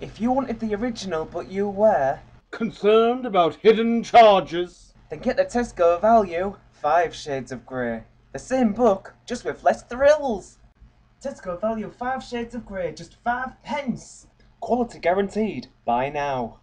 If you wanted the original but you were concerned about hidden charges, then get the Tesco Value 5 Shades of Grey. The same book, just with less thrills. Tesco Value 5 Shades of Grey, just 5 pence. Quality guaranteed. Buy now.